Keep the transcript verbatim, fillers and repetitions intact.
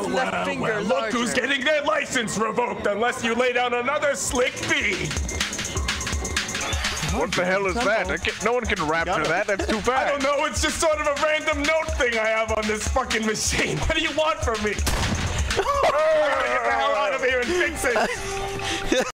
well, left well, finger well. larger. Look who's getting their license revoked unless you lay down another slick fee. What the hell is that? I can't, no one can rapture that. That's too I fast. don't know. It's just sort of a random note thing I have on this fucking machine. What do you want from me? I gotta get the hell out of here and fix it.